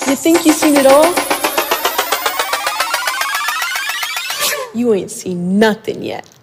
You think you seen it all? You ain't seen nothing yet.